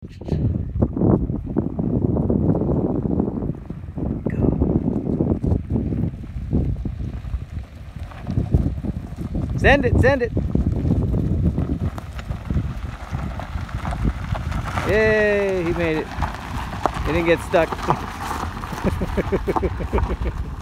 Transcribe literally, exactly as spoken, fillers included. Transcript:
Send it, send it. Yay, he made it. He didn't get stuck.